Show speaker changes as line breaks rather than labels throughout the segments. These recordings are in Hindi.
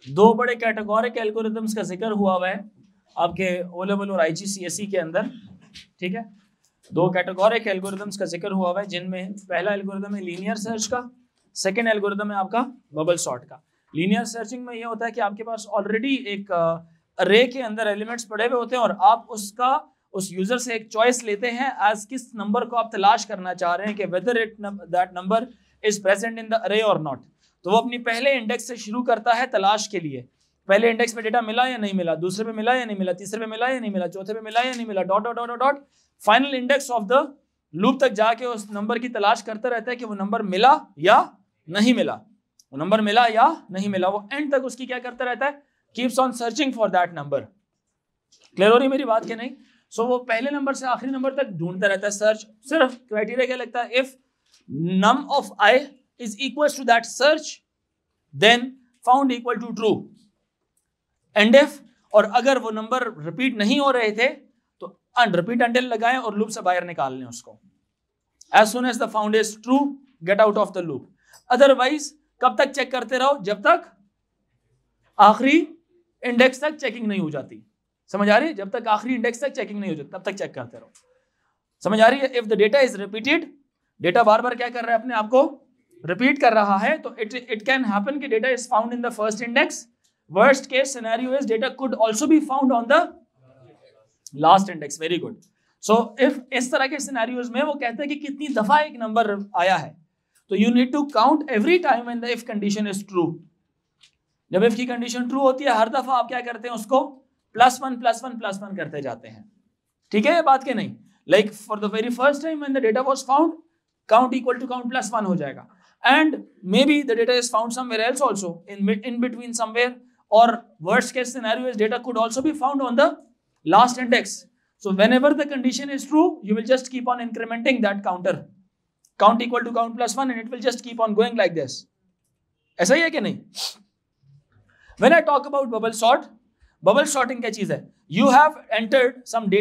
दो बड़े कैटेगोरिक एल्गोरिथम्स का जिक्र हुआ है आपके ओ लेवल और IGCSE के अंदर, ठीक है। दो कैटेगोरिक एल्गोरिथम्स का जिक्र हुआ है जिनमें पहला एल्गोरिथम है लीनियर सर्च का, सेकंड एल्गोरिथम है आपका बबल सॉर्ट का। लीनियर सर्चिंग में ये होता है कि आपके पास ऑलरेडी एक अरे के अंदर एलिमेंट्स पड़े हुए होते हैं और आप उस यूजर से एक चॉइस लेते हैं एज किस नंबर को आप तलाश करना चाह रहे हैं कि whether that number is present in the array or not. तो वो अपनी पहले इंडेक्स से शुरू करता है तलाश के लिए, पहले इंडेक्स पे डेटा मिला या नहीं मिला, दूसरे पे मिला या नहीं मिला, तीसरे पे मिला या नहीं मिला, चौथे पे मिला या नहीं मिला, dot dot dot dot final index of the loop तक जाके उस नंबर की तलाश करता रहता है कि वो नंबर मिला या नहीं मिला, वो नंबर मिला या नहीं मिला। वो एंड तक उसकी क्या करता रहता है, keeps on searching for that number. Clear हो रही मेरी बात के नहीं? सो वो पहले नंबर से आखिरी नंबर तक ढूंढता रहता है सर्च। सिर्फ क्राइटेरिया क्या लगता है, if num of I is equals to that search then found equal to true and if, और अगर वो नंबर रिपीट नहीं हो रहे थे तो अनरिपीट अंटिल लगाएं और लूप से बाहर निकाल लें उसको। as soon as the found is true get out of the loop, otherwise कब तक चेक करते रहो, जब तक आखिरी इंडेक्स तक चेकिंग नहीं हो जाती। समझ आ रही है? जब तक आखिरी इंडेक्स तक चेकिंग नहीं हो जाती तब तक चेक करते रहो। समझ आ रही है? If the data is repeated, data बार बार क्या कर रहा है, अपने आप को रिपीट कर रहा है, तो इट कैन हैपन कि data is found in the first index. Worst case scenario is data could also be found on the last index. Very good. So if इस तरह के सिनेरियोज में वो कहते हैं कि कितनी दफा एक नंबर आया है, तो you need to count every time when the if condition is true. जब इफ की कंडीशन ट्रू होती है हर दफा आप क्या करते हैं, उसको +1 करते जाते हैं। ठीक है ये बात के नहीं? Like for the very first time when the data was found, count equal to count +1 हो जाएगा, and maybe the data is found somewhere else also in between somewhere, or worst case scenario is data could also be found on the last index. So whenever the condition is true you will just keep on incrementing that counter, count equal to count +1 and it will just keep on going like this. ऐसा ही है कि नहीं? When I talk about bubble sort, bubble sorting क्या चीज है? You have entered some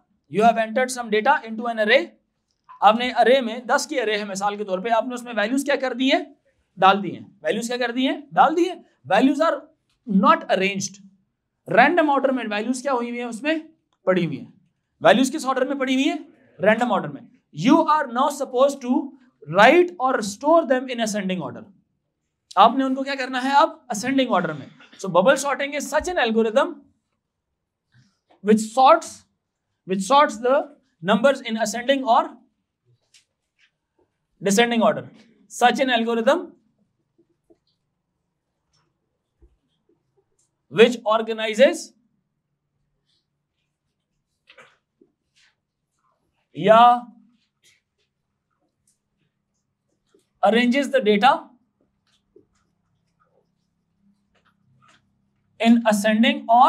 data into an array। आपने अरे में 10 की अरे है मिसाल के तौर पे, आपने उसमें वैल्यूज क्या कर दी है, डाल दी हैं। वैल्यूज क्या कर दी हैं, डाल दी है। Values are not arranged, random order में वैल्यूज क्या हुई हुई है, उसमें पड़ी हुई है। वैल्यूज किस ऑर्डर में पड़ी हुई है, रैंडम ऑर्डर में। You are now suppose to write और store them in ascending order. आपने उनको क्या करना है अब, असेंडिंग ऑर्डर में। So bubble sorting is such an algorithm which sorts the numbers in ascending or descending order. Such an algorithm which organizes या arranges the data in ascending or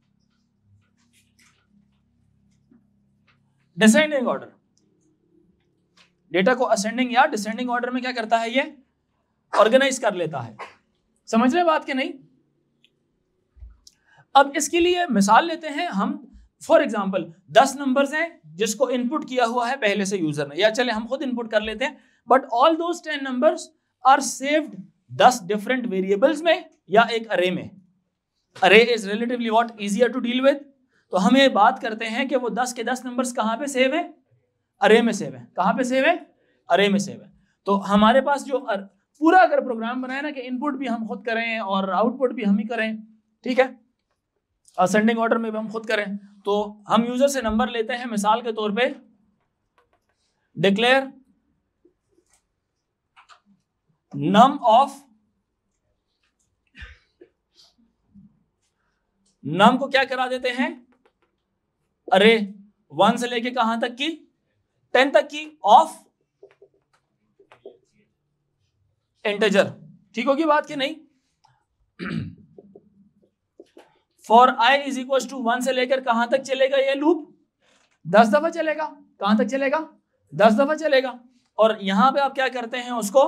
descending order। Data को असेंडिंग या डिसेंडिंग ऑर्डर में क्या करता है, ये ऑर्गेनाइज कर लेता है। समझ रहे बात के नहीं? अब इसके लिए मिसाल लेते हैं हम। फॉर एग्जांपल 10 नंबर्स हैं जिसको इनपुट किया हुआ है पहले से यूजर ने, या चले हम खुद इनपुट कर लेते हैं, but all those 10 numbers are saved 10 different variables में या एक अरे में। Array is relatively what easier to deal with. तो हम ये बात करते हैं कि वो 10 के 10 नंबर्स कहां पे सेव है, अरे में सेव है। कहां पे सेव है, अरे में सेव है। तो हमारे पास जो पूरा अगर प्रोग्राम बनाए ना कि इनपुट भी हम खुद करें और आउटपुट भी हम ही करें, ठीक है, असेंडिंग ऑर्डर में भी हम खुद करें, तो हम यूजर से नंबर लेते हैं। मिसाल के तौर पे डिक्लेयर नम ऑफ, नम को क्या करा देते हैं, अरे 1 से लेके कहां तक की, 10 तक की, ऑफ इंटीजर। ठीक होगी बात की नहीं? For i is equal to 1 से लेकर कहां तक चलेगा ये लूप, 10 दफा चलेगा। कहां तक चलेगा, 10 दफा चलेगा। और यहां पे आप क्या करते हैं, उसको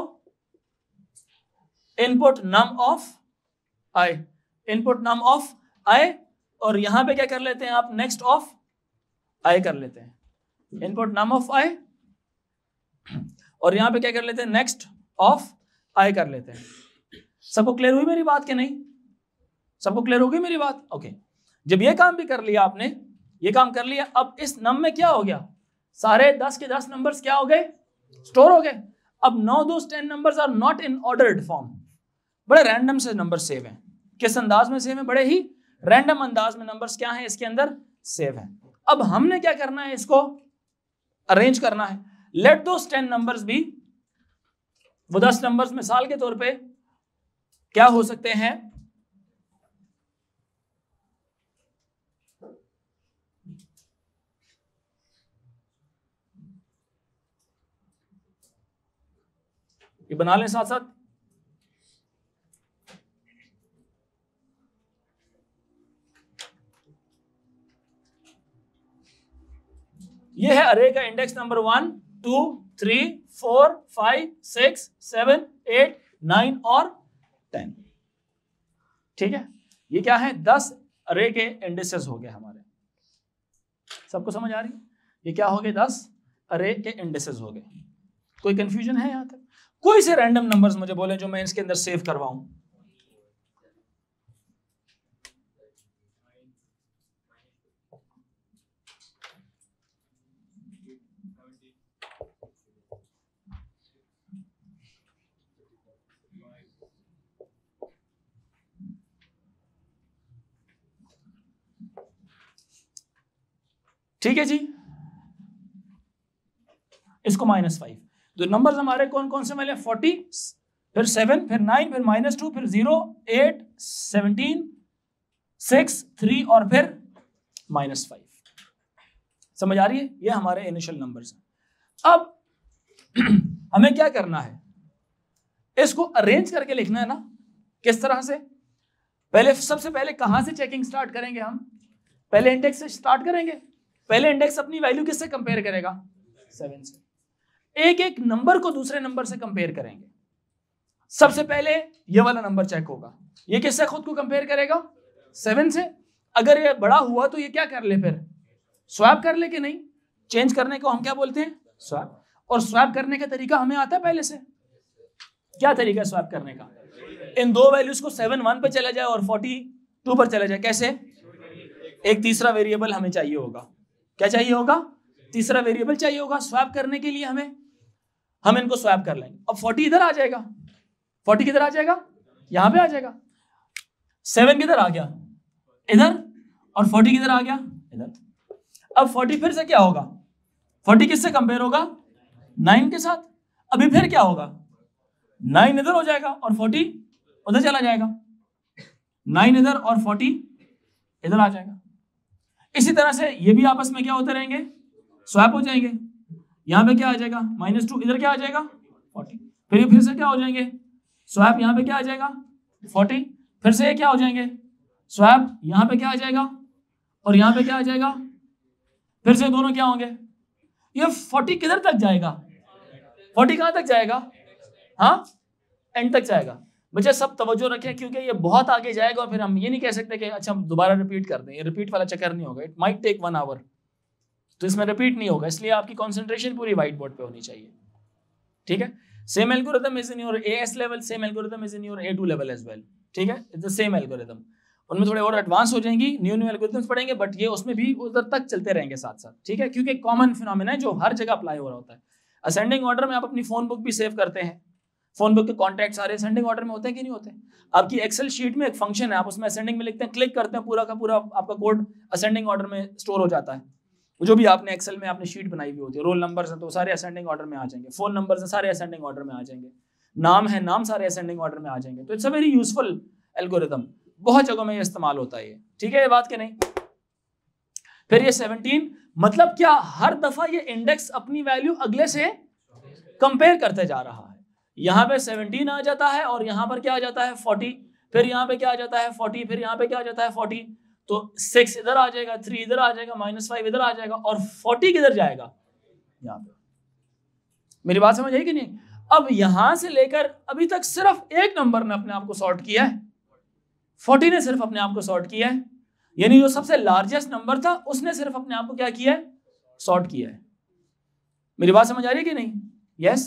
input num of i, input num of i, और यहां पे क्या कर लेते हैं आप, नेक्स्ट ऑफ आई कर लेते हैं, इनपुट नम ऑफ आई, और यहां पे क्या कर लेते हैं, नेक्स्ट ऑफ आई कर लेते हैं। सबको क्लियर हुई मेरी बात के नहीं? सबको क्लियर हो गई मेरी बात? ओके, जब ये काम भी कर लिया आपने, ये काम कर लिया, अब इस नम में क्या हो गया, सारे 10 के 10 नंबर्स क्या हो गए, स्टोर हो गए। अब 9 those 10 numbers are not in ordered form, बड़े रैंडम से नंबर सेव हैं। किस अंदाज में सेव है? बड़े ही रैंडम अंदाज में नंबर्स क्या हैं इसके अंदर सेव हैं। अब हमने क्या करना है, इसको अरेंज करना है। लेट दोस 10 नंबर्स बी, वो 10 नंबर्स मिसाल के तौर पे क्या हो सकते हैं, ये बना लें साथ साथ। ये है अरे का इंडेक्स नंबर 1 2 3 4 5 6 7 8 9 और 10। ठीक है, ये क्या है, 10 अरे के इंडेक्सेस हो गए हमारे। सबको समझ आ रही है? ये क्या हो गए, 10 अरे के इंडेक्सेस हो गए। कोई कंफ्यूजन है यहां तक? कोई से रैंडम नंबर्स मुझे बोले जो मैं इसके अंदर सेव करवाऊं। ठीक है जी, इसको -5। तो नंबर्स हमारे कौन कौन से मिले, 40, फिर 7, फिर 9, फिर -2, फिर 0, 8, 17, 6, 3 और फिर -5। समझ आ रही है? ये हमारे इनिशियल नंबर्स हैं। अब हमें क्या करना है, इसको अरेंज करके लिखना है ना। किस तरह से? पहले सबसे पहले कहां से चेकिंग स्टार्ट करेंगे हम? पहले इंडेक्स से स्टार्ट करेंगे। पहले इंडेक्स अपनी वैल्यू किससे कंपेयर करेगा, 7 से। एक एक नंबर को दूसरे नंबर से कंपेयर करेंगे। सबसे पहले ये वाला नंबर चेक होगा, ये किससे खुद को कंपेयर करेगा, 7 से। अगर ये बड़ा हुआ तो ये क्या कर ले, फिर स्वैप कर ले कि नहीं? चेंज करने को हम क्या बोलते हैं, स्वैप। और स्वैप करने का तरीका हमें आता है पहले से। क्या तरीका है स्वैप करने का? इन दो वैल्यूज को 7 1 पे चला जाए और 42 पर चला जाए। कैसे? एक तीसरा वेरिएबल हमें चाहिए होगा। क्या चाहिए होगा? तीसरा वेरिएबल चाहिए होगा। स्वैप करने के लिए हम इनको स्वैप कर लेंगे। अब 40 इधर आ जाएगा, 40 किधर आ जाएगा, यहां पे आ जाएगा। 7 किधर आ गया, इधर, और 40 किधर आ गया, इधर। अब 40 फिर से क्या होगा, 40 किससे कंपेयर होगा, 9 के साथ। अभी फिर क्या होगा, 9 इधर हो जाएगा और 40 उधर चला जाएगा। 9 इधर और 40 इधर आ जाएगा। इसी तरह से ये भी आपस में क्या होते रहेंगे, स्वैप हो जाएंगे। यहां पे क्या आ जाएगा, -2, इधर क्या आ जाएगा, 40। फिर ये फिर से क्या हो जाएंगे, स्वैप, यहां पे क्या आ जाएगा, 40। फिर से ये क्या हो जाएंगे, स्वैप, यहां पे क्या आ जाएगा और यहां पे क्या आ जाएगा। फिर से दोनों क्या होंगे, ये 40 किधर तक जाएगा, 40 कहां तक जाएगा, हाँ, एंड तक जाएगा। बच्चे सब तवज्जो रखें, क्योंकि ये बहुत आगे जाएगा और फिर हम ये नहीं कह सकते कि अच्छा हम दोबारा रिपीट कर दें। ये रिपीट वाला चक्कर नहीं होगा। इट माइट टेक 1 आवर, तो इसमें रिपीट नहीं होगा। इसलिए आपकी कंसंट्रेशन पूरी व्हाइट बोर्ड पे होनी चाहिए। ठीक है, same algorithm is in your AS level, same algorithm is in your A2 level as well. ठीक है, इट्स द सेम एल्गोरिथम। उनमें थोड़े और एडवांस हो जाएंगी, न्यू एल्गोरिथम्स पढ़ेंगे, बट ये उसमें भी उधर तक चलते रहेंगे साथ साथ। ठीक है, क्योंकि कॉमन फिनोमेना है जो हर जगह अप्लाई हो रहा होता है। असेंडिंग ऑर्डर में आप अपनी फोन बुक भी सेव करते हैं। फोन बुक के कॉन्टैक्ट सारे असेंडिंग ऑर्डर में होते हैं कि नहीं होते? आपकी एक्सेल शीट में एक फंक्शन है, आप उसमें असेंडिंग में लिखते हैं, क्लिक करते हैं, पूरा का पूरा आपका कोड असेंडिंग ऑर्डर में स्टोर हो जाता है। जो भी आपने एक्सेल में आपने शीट बनाई हुई होती है, रोल नंबर्स हैं तो सारे असेंडिंग ऑर्डर में आ जाएंगे, फोन नंबर्स हैं सारे असेंडिंग ऑर्डर में आ जाएंगे, नाम है नाम सारे असेंडिंग ऑर्डर में आ जाएंगे। तो it's a very useful algorithm, बहुत जगहों में ये इस्तेमाल होता है ये। ठीक है, ये बात कि नहीं? फिर ये 17 मतलब क्या, हर दफा ये इंडेक्स अपनी वैल्यू अगले से कंपेयर करते जा रहा है। यहां पे 17 आ जाता है और यहां पर क्या आ जाता है, 40। फिर यहां पे क्या आ जाता है, 40। फिर यहां पे क्या आ जाता है, 40। तो 6 इधर आ जाएगा, 3 इधर आ जाएगा, -5 इधर आ जाएगा, और 40 किधर जाएगा, यहां पे। मेरी बात समझ आई कि नहीं? अब यहां से लेकर अभी तक सिर्फ एक नंबर ने अपने आप को सॉर्ट किया है, 40 ने सिर्फ अपने आप को सॉर्ट किया है। यानी जो सबसे लार्जेस्ट नंबर था उसने सिर्फ अपने आप को क्या किया है, सॉर्ट किया है। मेरी बात समझ आ रही है कि नहीं? यस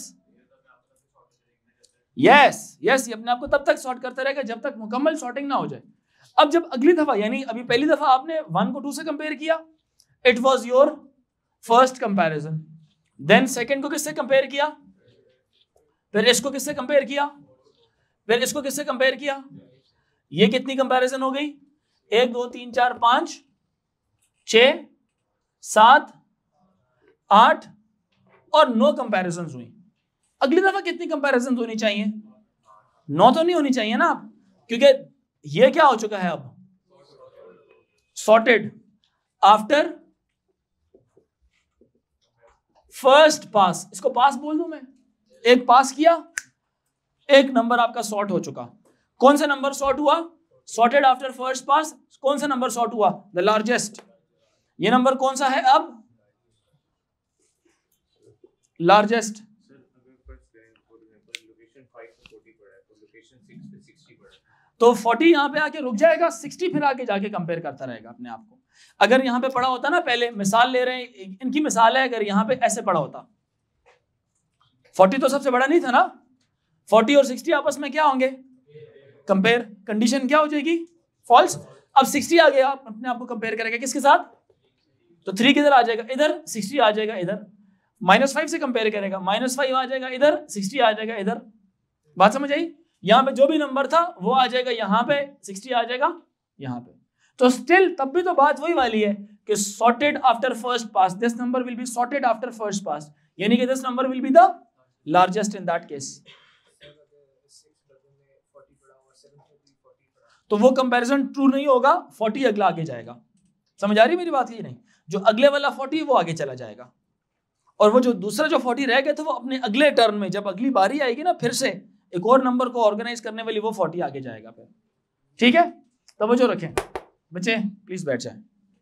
यस यस, ये अपने आप को तब तक सॉर्ट करता रहेगा जब तक मुकम्मल सॉर्टिंग ना हो जाए। अब जब अगली दफा, यानी अभी पहली दफा आपने 1 को 2 से कंपेयर किया, it was your first comparison. Then second को किससे कंपेयर किया, फिर इसको किससे कंपेयर किया, फिर इसको किससे कंपेयर किया। ये कितनी कंपैरिजन हो गई, 1 2 3 4 5 6 7 8 और 9 कंपैरिजन हुई। अगली दफा कितनी कंपैरिजन होनी चाहिए, 9 तो नहीं होनी चाहिए ना आप, क्योंकि ये क्या हो चुका है अब, सॉर्टेड आफ्टर फर्स्ट पास। इसको पास बोल दूं मैं, एक पास किया, एक नंबर आपका सॉर्ट हो चुका। कौन सा नंबर सॉर्ट हुआ, सॉर्टेड आफ्टर फर्स्ट पास। कौन सा नंबर सॉर्ट हुआ, द लार्जेस्ट। ये नंबर कौन सा है अब, लार्जेस्ट। तो 40 यहां पे आके रुक जाएगा, 60 फिर आगे जाके कंपेयर करता रहेगा अपने आप को। अगर यहां पे पड़ा होता ना, पहले मिसाल ले रहे हैं, इनकी मिसाल है, अगर यहां पे ऐसे पड़ा होता, 40 तो सबसे बड़ा नहीं था ना, 40 और 60 आपस में क्या होंगे, कंपेयर। कंडीशन क्या हो जाएगी, फॉल्स। अब 60 आ गया, आप अपने आप को कंपेयर करेगा किसके साथ, तो 3 किधर आ जाएगा, इधर 60 आ जाएगा, इधर -5 से कंपेयर करेगा, -5 आ जाएगा इधर, 60 आ जाएगा इधर। बात समझ आई, यहां पे जो भी नंबर था वो आ जाएगा यहां पे, 60 आ जाएगा यहां पे। तो स्टिल तब भी तो बात वही वाली है कि sorted after first pass, this number will be sorted after first pass, यानी कि this number will be the largest in that case. तो वो कंपैरिजन ट्रू नहीं होगा, 40 अगला आगे जाएगा। समझ आ रही मेरी बात की नहीं, जो अगले वाला 40 वो आगे चला जाएगा, और वो जो दूसरा जो 40 रह गया था वो अपने अगले टर्न में, जब अगली बारी आएगी ना फिर से एक और नंबर को ऑर्गेनाइज करने वाली, वो 40 आगे जाएगा फिर। ठीक है, तवज्जो रखें बच्चे, प्लीज बैठ जाए।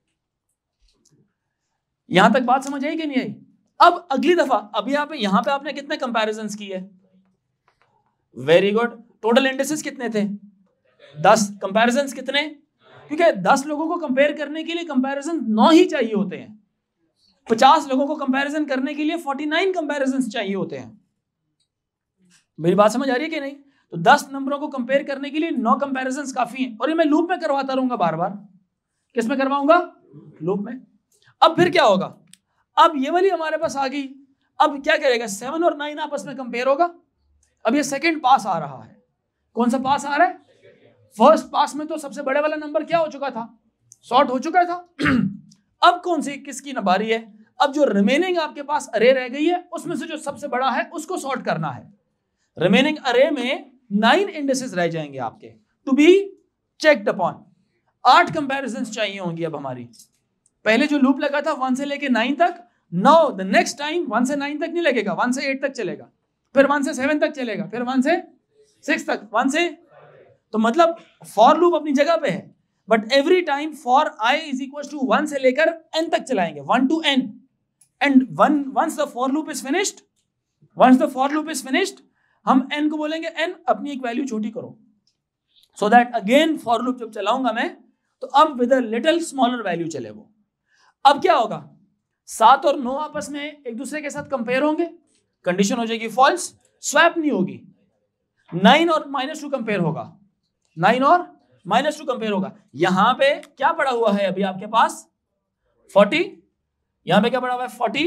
यहां तक बात समझ आई कि नहीं आई। अब अगली दफा, अभी आप यहां पे आपने कितने कंपैरिजंस किए, वेरी गुड। टोटल इंडिसेस कितने थे, 10। कंपैरिजंस कितने, क्योंकि 10 लोगों को कंपेयर करने के लिए कंपैरिजन 9 ही चाहिए होते हैं, 50 लोगों को कंपैरिजन करने के लिए 49 कंपैरिजंस चाहिए होते हैं। मेरी बात समझ आ रही है कि नहीं। तो 10 नंबरों को कंपेयर करने के लिए 9 कंपैरिजंस काफी हैं, और ये मैं लूप में करवाता रहूंगा बार बार। किस में करवाऊंगा, लूप में। अब फिर क्या होगा, अब ये वाली हमारे पास आ गई, अब क्या करेगा, 7 और 9 आपस में कंपेयर होगा। अब ये सेकंड पास आ रहा है, कौन सा पास आ रहा है, फर्स्ट पास में तो सबसे बड़े वाला नंबर क्या हो चुका था, सॉर्ट हो चुका था। अब कौन सी किसकी बारी है, अब जो रिमेनिंग आपके पास अरे रह गई है उसमें से जो सबसे बड़ा है उसको सॉर्ट करना है। रिमेनिंग अरे में 9 इंडिसेस रह जाएंगे आपके to be checked upon. 8 comparisons चाहिए होंगी अब हमारी। पहले जो लूप लगा था 1 से लेके 9 तक, नाउ द नेक्स्ट टाइम 1 से 9 तक नहीं लगेगा, 1 से 8 तक चलेगा, फिर 1 से 7 तक चलेगा, फिर 1 से 6 तक, 1 से, तो मतलब फॉर लूप अपनी जगह पे है, but every time for i is equal to 1 से लेकर n तक चलाएंगे, 1 to n, and once the for loop is finished, हम n को बोलेंगे n, अपनी एक वैल्यू छोटी करो, so that again for loop जब चलाऊंगा मैं तो अब with a little smaller value चले वो। अब क्या होगा, 7 और 9 आपस में एक दूसरे के साथ कंपेयर होंगे, कंडीशन हो जाएगी फॉल्स, स्वैप नहीं होगी। 9 और -2 कंपेयर होगा, 9 और -2 कंपेयर होगा। यहां पे क्या पड़ा हुआ है अभी आपके पास, 40, यहां पे क्या पड़ा हुआ है, 40,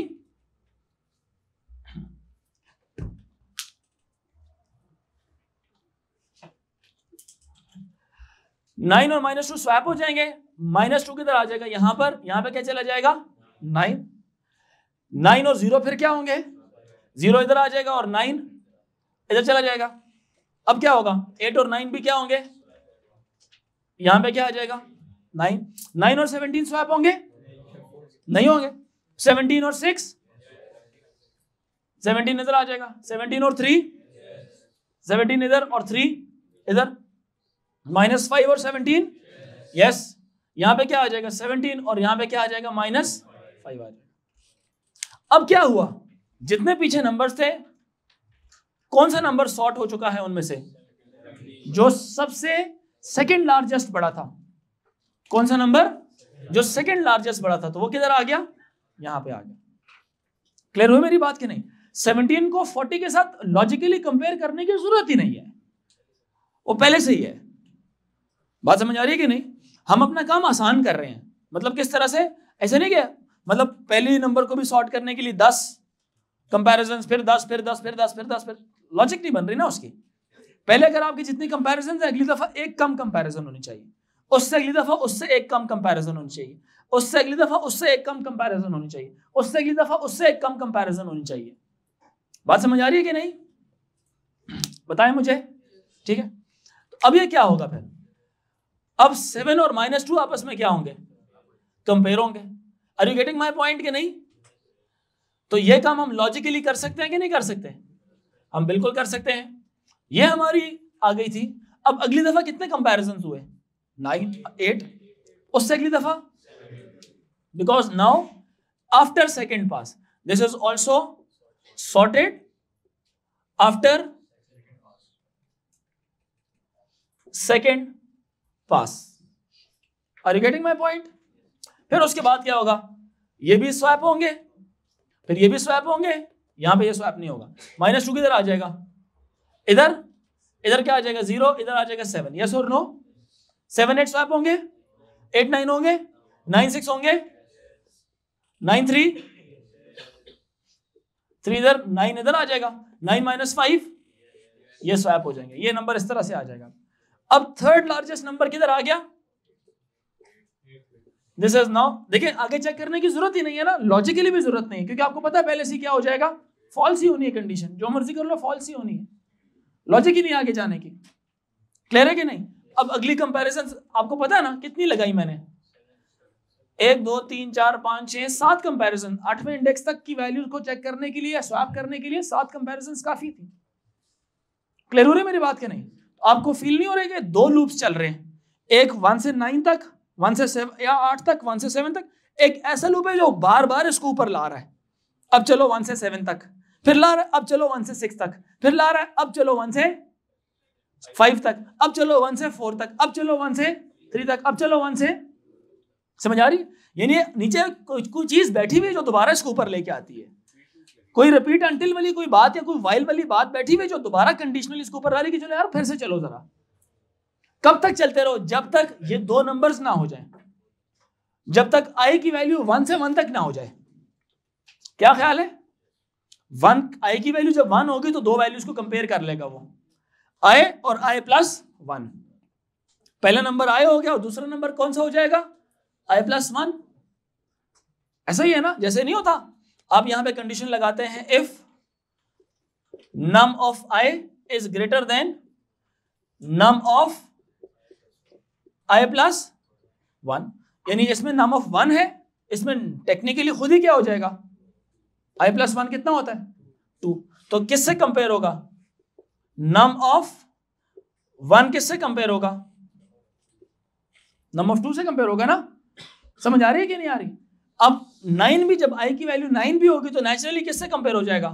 9 और -2 स्वैप हो जाएंगे, -2 किधर आ जाएगा, यहां पे क्या चला जाएगा, 9 और 0 फिर क्या होंगे, 0 इधर आ जाएगा और 9 इधर चला जाएगा। अब क्या होगा, 8 और 9 भी क्या होंगे, यहां पे क्या आ जाएगा, 9 और 17 स्वैप होंगे, नहीं होंगे। 17 और 6, 17 इधर आ जाएगा, 17 और 3, 17 इधर और 3 इधर, -5 और 17, यस, यहां पे क्या आ जाएगा 17 और यहां पे क्या आ जाएगा -5 आ जाएगा। अब क्या हुआ, जितने पीछे नंबर्स थे कौन सा नंबर सॉर्ट हो चुका है उनमें से, जो सबसे सेकंड लार्जेस्ट बड़ा था, कौन सा नंबर जो सेकंड लार्जेस्ट बड़ा था, तो वो किधर आ गया, यहां पे आ गया। क्लियर हुई मेरी बात कि नहीं। 17 को 40 के साथ लॉजिकली कंपेयर करने की जरूरत ही नहीं है, वो पहले से ही है। बात समझ आ रही है कि नहीं? हम अपना काम आसान कर रहे हैं, मतलब किस तरह से, ऐसे नहीं क्या, मतलब पहले नंबर को भी सॉर्ट करने के लिए 10 कंपैरिजन, फिर 10, फिर 10, फिर 10, फिर 10, फिर लॉजिक नहीं बन रही ना उसकी। पहले अगर आपकी जितनी कंपैरिजन है, अगली दफा एक कम कंपैरिजन होनी चाहिए, उससे अगली दफा उससे एक कम कंपैरिजन होनी चाहिए, उससे अगली दफा उससे एक कम कंपैरिजन होनी चाहिए, उससे अगली दफा उससे एक कम कंपैरिजन होनी चाहिए। बात समझ आ रही है कि नहीं? बताएं मुझे, ठीक है। तो अब ये क्या होगा फिर, अब 7 और -2 आपस में क्या होंगे, कंपेयर होंगे। Are you getting my point कि नहीं? तो ये काम हम लॉजिकली कर सकते हैं कि नहीं कर सकते? हम बिल्कुल कर सकते हैं। ये हमारी आ गई थी। अब अगली दफा कितने कंपैरिजन हुए, 9, 8, उससे अगली दफा, because now after second pass this is also sorted after second pass. Are you getting my point? फिर उसके बाद क्या होगा, ये भी स्वैप होंगे, फिर ये भी स्वैप होंगे, यहां पे ये स्वैप नहीं होगा। -2 किधर आ जाएगा, इधर, इधर क्या आ जाएगा 0, इधर आ जाएगा 7, यस और नो? 7, 8 स्वैप होंगे, 8, 9 होंगे, 9, 6 होंगे, 9, 3, 3 इधर, 9 इधर आ जाएगा, 9 - 5 ये स्वैप हो जाएंगे, ये नंबर इस तरह से आ जाएगा। अब थर्ड लार्जेस्ट नंबर किधर आ गया, दिस इज नाउ, देखिए आगे चेक करने की जरूरत ही नहीं है ना, लॉजिकली भी जरूरत नहीं है, क्योंकि आपको पता है पहले से क्या हो जाएगा, फॉल्स ही होनी है कंडीशन, जो मर्जी कर लो फॉल्स ही होनी है, लॉजिक ही नहीं आगे जाने की। क्लियर है कि नहीं? अब अगली कंपैरिजन आपको पता है ना कितनी लगाई मैंने, 1, 2, 3, 4, 5, 6, 7 कंपैरिजन, 8वें इंडेक्स तक की वैल्यूज को चेक करने के लिए, स्वैप करने के लिए 7 कंपैरिजन काफी थी। क्लियर हो रही है मेरी बात के नहीं? आपको फील नहीं हो रहा है कि 2 लूप्स चल रहे हैं, एक 1 से 9 तक, 1 से 7 या 8 तक, 1 से 7 तक, एक ऐसा लूप है जो बार बार इसको ऊपर ला रहा है, अब चलो 1 से 7 तक, फिर ला रहा है, अब चलो 1 से 6 तक, फिर ला रहा है, अब चलो 1 से 5 तक, अब चलो 1 से 4 तक, अब चलो 1 से 3 तक, अब चलो 1 से, समझ आ रही? यानी नीचे कोई चीज बैठी हुई है जो दोबारा इसको ऊपर लेके आती है, कोई रिपीट अंटिल वाली कोई बात या कोई वाइल वाली बात बैठी हुई जो दोबारा कंडीशनल इसको ऊपर ला रही कि चलो यार फिर से चलो जरा। कब तक चलते रहो, जब तक ये 2 नंबर्स ना हो जाए, जब तक आई की वैल्यू 1 से 1 तक ना हो जाए। क्या ख्याल है? 1 आई की वैल्यू जब 1 होगी तो 2 वैल्यूज को कंपेयर कर लेगा वो, आई और i+1। पहला नंबर आई हो गया और दूसरा नंबर कौन सा हो जाएगा, i+1। ऐसा ही है ना, जैसे नहीं होता, आप यहां पे कंडीशन लगाते हैं, if num of i is greater than num of i+1, यानी इसमें नम ऑफ 1 है, इसमें टेक्निकली खुद ही क्या हो जाएगा, i+1 कितना होता है 2, तो किससे कंपेयर होगा, नम ऑफ 1 किससे कंपेयर होगा, नम ऑफ 2 से कंपेयर होगा ना। समझ आ रही है कि नहीं आ रही? अब 9 भी, जब i की वैल्यू 9 भी होगी तो नेचुरली किससे कंपेयर हो जाएगा,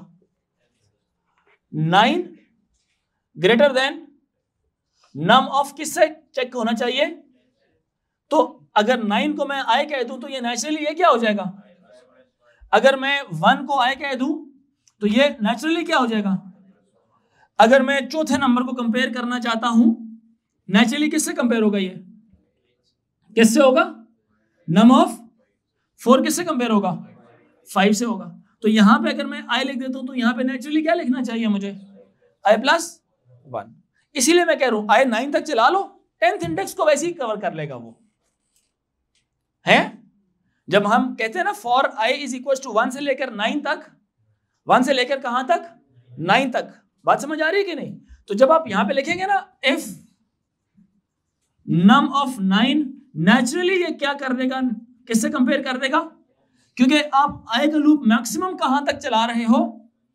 9 ग्रेटर देन नम ऑफ किससे चेक होना चाहिए, तो अगर 9 को मैं i कह दूं तो ये नेचुरली ये क्या हो जाएगा, अगर मैं 1 को i कह दूं तो ये नेचुरली क्या हो जाएगा, अगर मैं चौथे नंबर को कंपेयर करना चाहता हूं नेचुरली किससे कंपेयर होगा, ये किससे होगा, नम ऑफ 4 किससे कंपेयर होगा, 5 से होगा। तो यहां पे अगर मैं i लिख देता हूं तो यहां पे नेचुरली क्या लिखना चाहिए मुझे, i+1। इसीलिए मैं कह रहा हूं i 9 तक चला लो, 10th इंडेक्स को वैसे ही कवर कर लेगा वो है। जब हम कहते हैं ना for i is equal to 1 से लेकर 9 तक, 1 से लेकर कहां तक, 9 तक, बात समझ आ रही है कि नहीं? तो जब आप यहां पे लिखेंगे ना इफ नम ऑफ 9, नेचुरली ये क्या कर देगा, किससे कंपेयर कर देगा, क्योंकि आप i का लूप मैक्सिमम कहां तक चला रहे हो,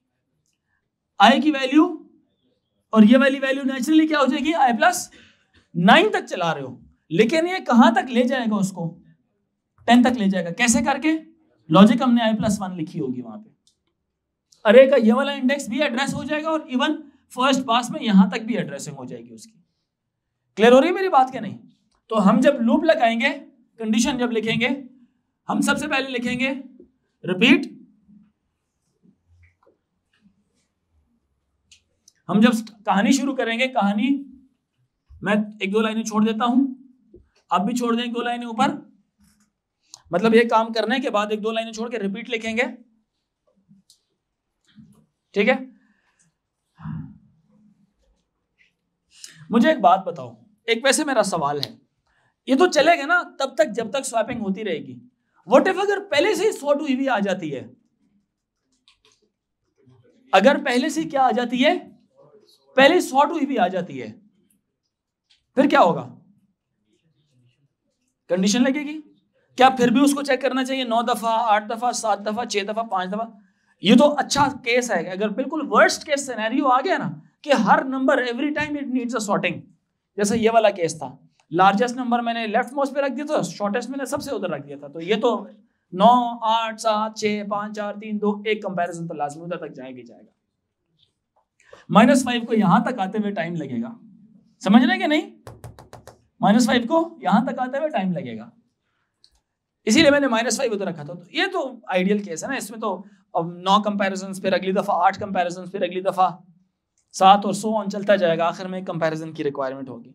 i की वैल्यू और ये वाली वैल्यू नेचुरली क्या हो जाएगी, i+9 तक चला रहे हो, लेकिन ये कहां तक ले जाएगा उसको, 10 तक ले जाएगा। कैसे करके, लॉजिक हमने i+1 लिखी होगी वहां पे, अरे का ये वाला इंडेक्स भी एड्रेस हो जाएगा और इवन फर्स्ट पास में यहां तक भी एड्रेसिंग हो जाएगी उसकी। क्लियर हो रही है मेरी बात के नहीं? तो हम जब लूप लगाएंगे, कंडीशन जब लिखेंगे, हम सबसे पहले लिखेंगे रिपीट, हम जब कहानी शुरू करेंगे, कहानी मैं 1-2 लाइनें छोड़ देता हूं, अब भी छोड़ देंगे 2 लाइनें ऊपर, मतलब ये काम करने के बाद 1-2 लाइनें छोड़ के रिपीट लिखेंगे, ठीक है। मुझे एक बात बताओ, एक वैसे मेरा सवाल है, ये तो चलेगा ना तब तक जब तक स्वैपिंग होती रहेगी। व्हाट इफ अगर पहले से ही सॉर्ट हुई भी आ जाती है, अगर पहले से क्या आ जाती है, पहले सॉर्ट हुई भी आ जाती है, फिर क्या होगा? कंडीशन लगेगी। क्या फिर भी उसको चेक करना चाहिए 9 दफा, 8 दफा, 7 दफा, 6 दफा, 5 दफा? ये तो अच्छा केस है। अगर बिल्कुल वर्स्ट केस सिनेरियो आ गया ना कि हर number every time it needs a sorting, जैसे ये वाला केस था, लार्जेस्ट नंबर मैंने लेफ्ट मोस्ट पे रख दिया था, शॉर्टेस्ट मैंने सबसे उधर रख दिया था, तो ये तो 9, 8, 7, 6, 5, 4, 3, 2, 1 कंपैरिजन तो लाजमी उधर तक जाएगा ही जाएगा। -5 को यहां तक आते हुए टाइम लगेगा, समझ रहे हैं कि नहीं? -5 को यहां तक आते हुए टाइम लगेगा, इसीलिए मैंने -5 उधर रखा था। तो ये तो आइडियल केस है ना, इसमें तो अब 9 कंपैरिजंस, फिर अगली दफा 8 कंपैरिजंस, फिर अगली दफा 7 और सो ऑन चलता जाएगा, आखिर में कंपैरिजन की रिक्वायरमेंट होगी।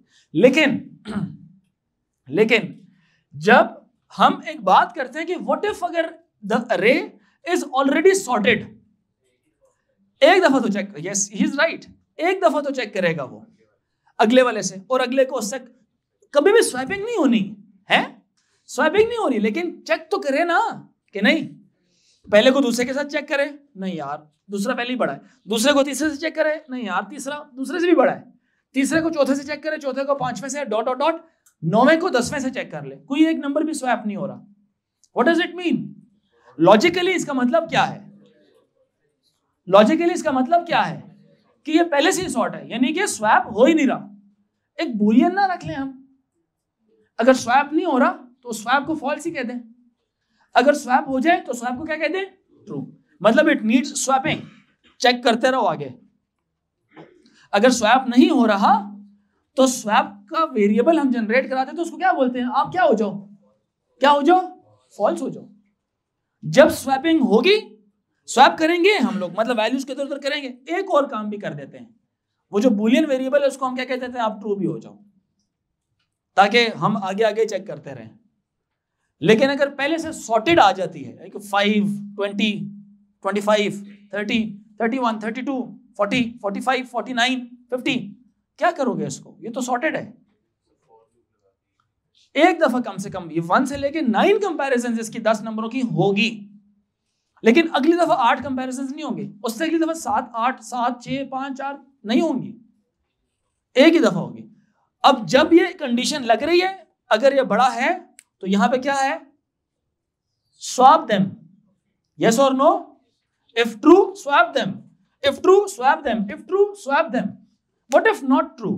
लेकिन जब हम एक बात करते हैं कि व्हाट इफ अगर the array is already sorted, एक दफा तो check, yes he is right, एक दफा तो चेक करेगा वो अगले वाले से, और अगले को उससे कभी भी स्वैपिंग नहीं होनी है, स्वैपिंग नहीं हो रही, लेकिन चेक तो करे ना कि नहीं। पहले को दूसरे के साथ चेक करे, नहीं यार दूसरा पहले ही बड़ा है, दूसरे को तीसरे से चेक करे, नहीं यार तीसरा दूसरे से भी बड़ा है, तीसरे को चौथे से चेक करे, चौथे को 5वें से, डॉट डॉट डॉट, 9वें को 10वें से चेक कर ले, कोई एक नंबर भी स्वैप नहीं हो रहा। What does it mean? Logically इसका मतलब क्या है? लॉजिकली इसका मतलब क्या है कि ये पहले से ही सॉर्ट है, यानी कि स्वैप हो ही नहीं रहा। एक बूलियन ना रख लें हम, अगर स्वैप नहीं हो रहा तो स्वैप को फॉल्स ही कह दें, अगर स्वैप हो जाए तो स्वैप को क्या कह दें? ट्रू। मतलब इट नीड्स स्वैपिंग, चेक करते रहो आगे। अगर स्वैप नहीं हो रहा तो स्वैप का वेरिएबल हम जनरेट कराते तो उसको क्या बोलते हैं? आप क्या हो जाओ, क्या हो जाओ? फॉल्स हो जाओ। जब स्वैपिंग होगी, स्वैप करेंगे हम लोग, मतलब वैल्यूज के इधर उधर करेंगे, एक और काम भी कर देते हैं, वो जो बूलियन वेरिएबल है उसको हम क्या कहते हैं? आप ट्रू भी हो जाओ, ताकि हम आगे आगे चेक करते रहें। लेकिन अगर पहले से सॉर्टेड आ जाती है, 5, 20, 25, 30, 31, 32, 40, 45, 49, 50, क्या करोगे इसको? ये तो सॉर्टेड है। एक दफा कम से कम ये 1 से लेके 9 कंपैरिजन इसकी 10 नंबरों की होगी, लेकिन अगली दफा 8 कंपैरिजन नहीं होंगे, उससे अगली दफा 7, 8, 7, 6, 5, 4 नहीं होंगी, एक ही दफा होगी। अब जब ये कंडीशन लग रही है, अगर ये बड़ा है तो यहां पे क्या है? स्वैप देम, यस और no? If true swap them, if true swap them, if true swap them. What if not true?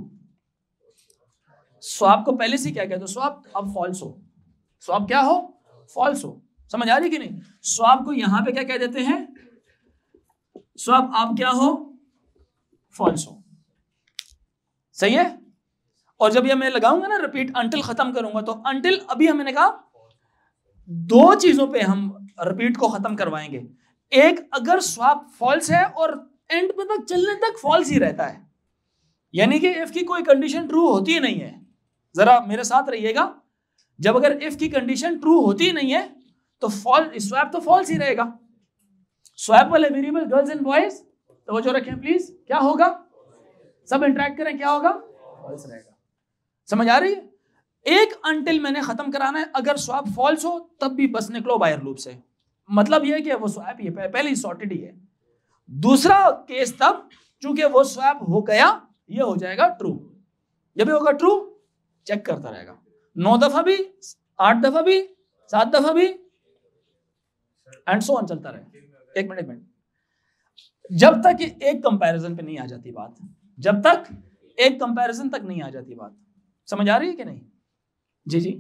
Swap को पहले से क्या कहते हो? स्वैप अब फॉल्स हो, स्वैप क्या हो? फॉल्स हो। समझ आ रही कि नहीं? स्वैप को यहां पे क्या कह देते हैं? स्वैप आप क्या हो? फॉल्स हो। सही है? और जब ये मैं लगाऊंगा ना रिपीट अंटिल खत्म करूंगा, तो अंटिल अभी हमने कहा 2 चीजों पे हम रिपीट को खत्म करवाएंगे। एक, अगर स्वैप फॉल्स है और एंड पे तक चलने तक फॉल्स ही रहता है, यानी कि इफ की कोई कंडीशन ट्रू होती ही नहीं है। जरा मेरे साथ रहिएगा, जब अगर इफ की कंडीशन ट्रू होती ही नहीं है तो स्वैप तो फॉल्स ही रहेगा। स्वैप वाले वेरिएबल गर्ल्स एंड बॉयज तो जो रखें प्लीज, क्या होगा? सब इंटरेक्ट करें, क्या होगा? फॉल्स रहेगा। समझ आ रही है? एक अंटिल मैंने खत्म कराना है, अगर स्वैप फॉल्स हो तब भी बस निकलो बाहर लूप से, मतलब यह है कि वो स्वैप ये पहले ही सॉर्टेड ही है। दूसरा केस तब चूंकि वो स्वैप हो गया, ये हो जाएगा ट्रू। जब ये होगा ट्रू, चेक करता रहेगा 9 दफा भी, 8 दफा भी, 7 दफा भी, एंड सो ऑन चलता रहे। एक मिनट, जब तक एक कंपैरिजन पे नहीं आ जाती बात, जब तक एक कंपैरिजन तक नहीं आ जाती बात। समझ आ रही है कि नहीं? जी जी,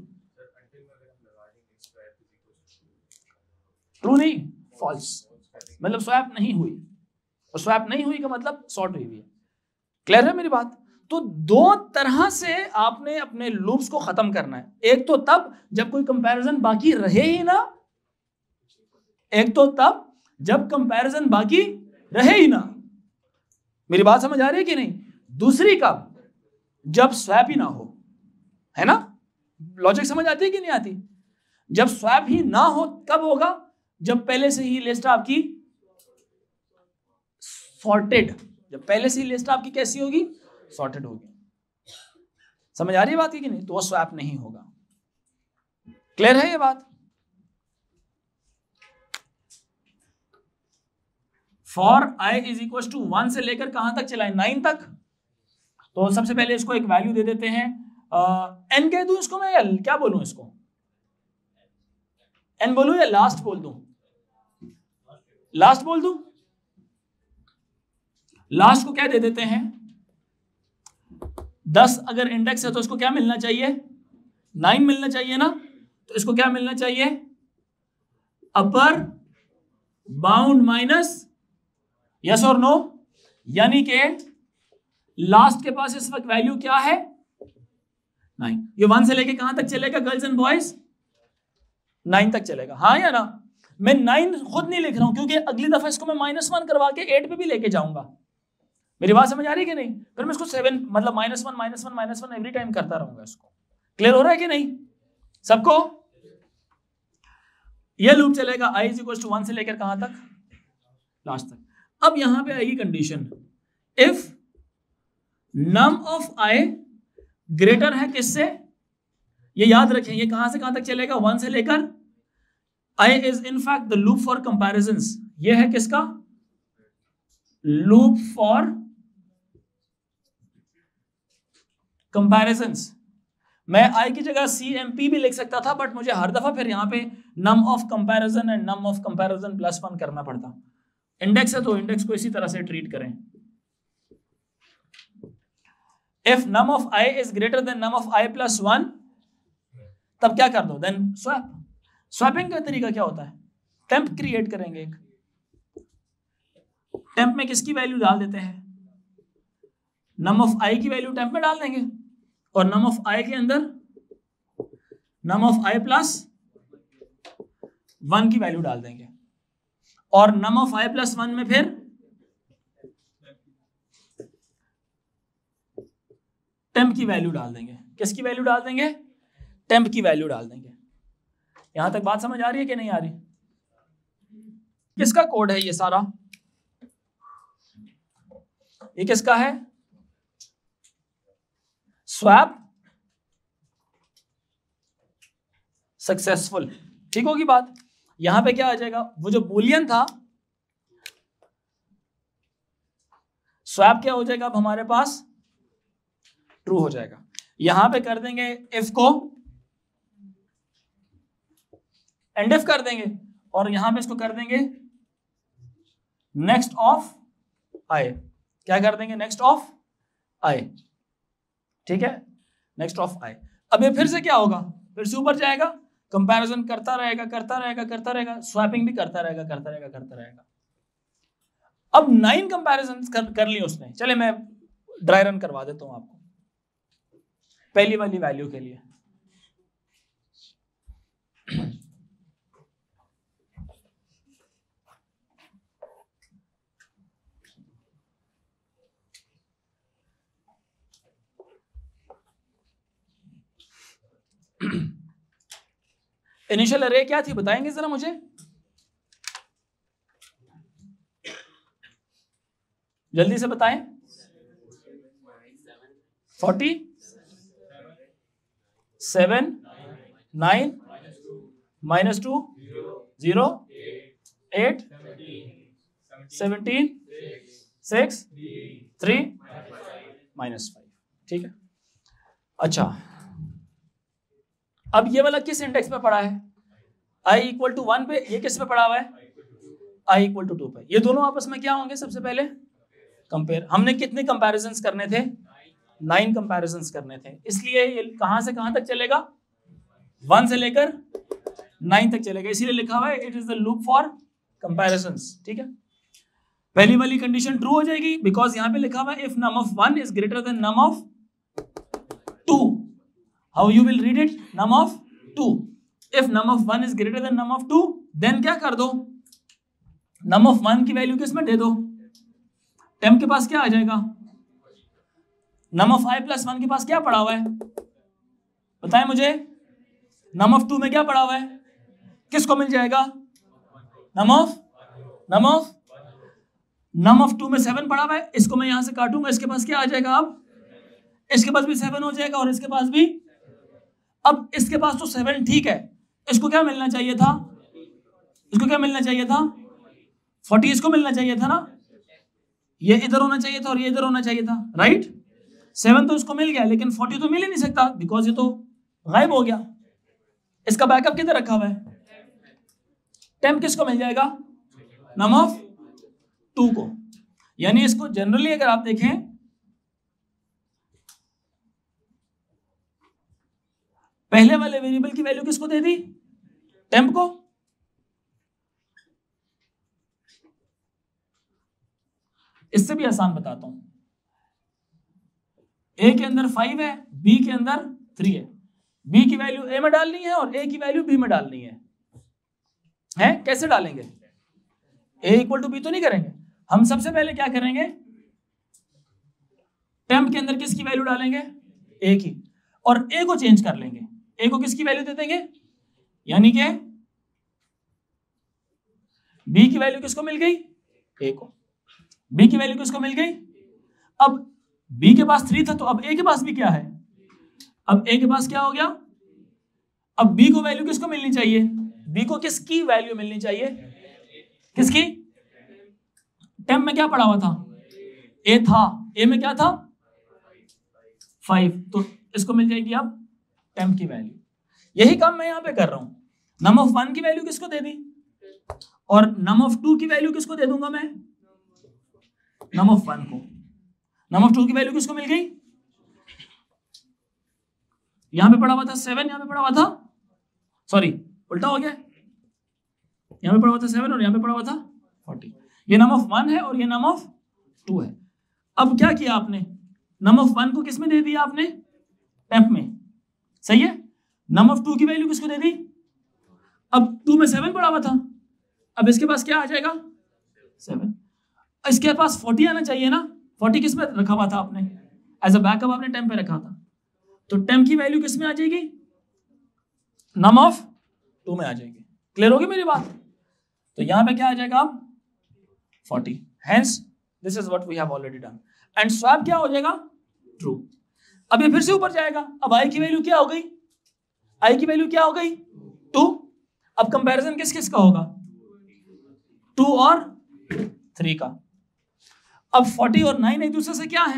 ट्रू नहीं, फॉल्स, मतलब स्वैप नहीं हुई, और स्वैप नहीं हुई का मतलब सॉर्ट हुई है। क्लियर है मेरी बात? तो 2 तरह से आपने अपने लूप्स को खत्म करना है। एक तो तब जब कोई कंपैरिजन बाकी रहे ही ना, एक तो तब जब कंपैरिजन बाकी रहे ही ना। मेरी बात समझ आ रही है कि नहीं? दूसरी कब? जब स्वैप ही ना हो, है ना? लॉजिक समझ आती है कि नहीं आती? जब स्वैप ही ना हो कब होगा? जब पहले से ही लिस्ट आपकी सॉर्टेड, जब पहले से ही लिस्ट आपकी कैसी होगी? सॉर्टेड होगी। समझ आ रही है बात की नहीं? तो वो स्वैप नहीं होगा। क्लियर है ये बात? For i is equal to 1 से लेकर कहां तक चला है? 9 तक। तो सबसे पहले इसको एक वैल्यू दे देते हैं, एन कह दूं इसको मैं, या क्या बोलूं इसको? एन बोलूं या लास्ट बोल दूं? लास्ट बोल दूं? लास्ट को क्या दे देते हैं? 10 अगर इंडेक्स है तो इसको क्या मिलना चाहिए? 9 मिलना चाहिए ना। तो इसको क्या मिलना चाहिए? अपर बाउंड माइनस यस और नो, यानी कि लास्ट के पास इस वक्त वैल्यू क्या है? 9। ये 1 से लेके कहां तक चलेगा गर्ल्स एंड बॉयज? 9 तक चलेगा, हाँ या ना? मैं 9 खुद नहीं लिख रहा हूं क्योंकि अगली दफा इसको मैं -1 करवा के 8 पे भी लेके जाऊंगा। मेरी बात समझ आ रही है कि नहीं? फिर मैं इसको 7 मतलब -1 एवरी टाइम करता रहूंगा। इसको क्लियर हो रहा है कि नहीं सबको? ये लूप चलेगा i = 1 से लेकर कहां तक? लास्ट तक। अब यहां पे आएगी condition, if num of i greater है किससे? ये याद रखें, ये कहां से कहां तक चलेगा? 1 से लेकर। i is in fact the loop for comparisons. ये है किसका? Loop for comparisons. मैं i की जगह CMP भी लिख सकता था, बट मुझे हर दफा फिर यहां पे num of comparison and num of comparison +1 करना पड़ता। इंडेक्स है तो इंडेक्स को इसी तरह से ट्रीट करें। If num of i is greater than num of i + 1, तब क्या कर दो? Then swap. स्वैपिंग का तरीका क्या होता है? टेम्प क्रिएट करेंगे एक। टेम्प में किसकी वैल्यू डाल देते हैं? नम ऑफ i की वैल्यू टेम्प में डाल देंगे और नम ऑफ i के अंदर नम ऑफ i + 1 की वैल्यू डाल देंगे और नम ऑफ i + 1 में फिर टेम्प की वैल्यू डाल देंगे। किसकी वैल्यू डाल देंगे? टेम्प की वैल्यू डाल देंगे। यहां तक बात समझ आ रही है कि नहीं आ रही? किसका कोड है ये सारा? ये किसका है? Swap successful. ठीक होगी बात? यहां पे क्या आ जाएगा? वो जो बुलियन था, स्वैप क्या हो जाएगा अब हमारे पास? ट्रू हो जाएगा। यहां पे कर देंगे इफ को एंड इफ कर देंगे और यहां पे इसको कर देंगे नेक्स्ट ऑफ आई। क्या कर देंगे? Next of i. ठीक है, नेक्स्ट ऑफ आई। अब ये फिर से क्या होगा? फिर से ऊपर जाएगा, कंपैरिजन करता रहेगा करता रहेगा करता रहेगा, स्वैपिंग भी करता रहेगा करता रहेगा करता रहेगा। अब 9 कंपैरिजन कर ली उसने। चले मैं ड्राई रन करवा देता हूं आपको पहली वाली वैल्यू के लिए। इनिशियल अरे क्या थी बताएंगे जरा मुझे? जल्दी से बताएं। 40 7 9 -2 0 8 17 6 3 -5। ठीक है, अच्छा अब ये वाला किस इंडेक्स पे पड़ा है? i = 1 पे। ये किस पे पड़ा हुआ है? i = 2 पे। ये दोनों आपस में क्या होंगे? सबसे पहले कंपेयर। हमने कितने कंपैरिजंस करने थे? 9 कंपैरिजंस करने थे, इसलिए ये कहां से कहां तक चलेगा? 1 से लेकर 9 तक चलेगा। इसीलिए लिखा हुआ है it is the loop for comparisons. ठीक है, पहली वाली कंडीशन ट्रू हो जाएगी बिकॉज यहां पे लिखा हुआ है if num of 1 is greater than num of 2। How you will read it? Num of 2। If num of 1 is greater than num of 2, then क्या कर दो? नम ऑफ 1 की वैल्यू किस में दे दो? टेम्प के पास क्या आ जाएगा? नम ऑफ i + 1 के पास क्या पड़ा हुआ है? बताएं मुझे, नम ऑफ 2 में क्या पड़ा हुआ है, किसको मिल जाएगा, नम ऑफ 2 में 7 पड़ा हुआ है, इसको मैं यहां से काटूंगा, इसके पास क्या आ जाएगा, अब इसके पास भी 7 हो जाएगा और इसके पास भी, अब इसके पास तो 7 ठीक है, इसको क्या मिलना चाहिए था, इसको क्या मिलना चाहिए था, 40 इसको मिलना चाहिए था ना, ये इधर होना चाहिए था और ये इधर होना चाहिए था, राइट। 7 तो इसको मिल गया, लेकिन 40 तो मिल ही नहीं सकता बिकॉज ये तो गायब हो गया। इसका बैकअप किधर रखा हुआ है, टेम्प किसको मिल जाएगा, नम ऑफ 2 को। यानी इसको जनरली अगर आप देखें, पहले वाले वेरिएबल की वैल्यू किसको दे दी, टेम्प को। इससे भी आसान बताता हूं, ए के अंदर 5 है, बी के अंदर 3 है, बी की वैल्यू ए में डालनी है और ए की वैल्यू बी में डालनी है कैसे डालेंगे, ए इक्वल टू बी तो नहीं करेंगे हम, सबसे पहले क्या करेंगे, टेम्प के अंदर किसकी वैल्यू डालेंगे, ए की, और ए को चेंज कर लेंगे, ए को किसकी वैल्यू दे देंगे, यानी कि बी की वैल्यू किसको मिल गई, ए को, बी की वैल्यू किसको मिल गई, अब बी के पास 3 था तो अब ए के पास भी क्या है, अब ए के पास क्या हो गया, अब बी को वैल्यू किसको मिलनी चाहिए, बी को किसकी वैल्यू मिलनी चाहिए, किसकी, टेम्प में क्या पड़ा हुआ था, ए था, ए में क्या था 5, तो इसको मिल जाएगी अब टेम्प की वैल्यू। यही काम मैं यहां पे कर रहा हूं, नम ऑफ 1 की वैल्यू किसको दे दी और नम ऑफ 2 की वैल्यू किसको दे दूंगा मैं, नम ऑफ 1 को। नम ऑफ 2 की वैल्यू किसको मिल गई, यहां पे पड़ा हुआ था 7, यहां पे पड़ा हुआ था, सॉरी उल्टा हो गया, यहां पे पड़ा हुआ था 7 और यहां पे पड़ा हुआ था 40। ये नम ऑफ 1 है और ये नम ऑफ 2 है। अब क्या किया आपने, नम ऑफ 1 को किस में दे दिया आपने, टेम्प में, सही है। नम ऑफ 2 की वैल्यू किसको दे दी, अब 2 में 7 पड़ा हुआ था, अब इसके पास क्या आ जाएगा 7, इसके पास 40 आना चाहिए ना, 40 किस में रखा हुआ था आपने, एज अ बैकअप आपने टेम्प पे रखा था, तो टेम्प की वैल्यू किस में आ जाएगी, नम ऑफ 2 में आ जाएगी। क्लियर होगी मेरी बात, तो यहां पे क्या आ जाएगा अब 40, hence this is what we have already done, and swap क्या हो जाएगा, ट्रू। अब ये फिर से ऊपर जाएगा, अब आई की वैल्यू क्या हो गई, आई की वैल्यू क्या हो गई 2, अब कंपैरिजन किस किस का होगा, 2 और 3 का। अब 40 और 9 एक दूसरे से क्या है,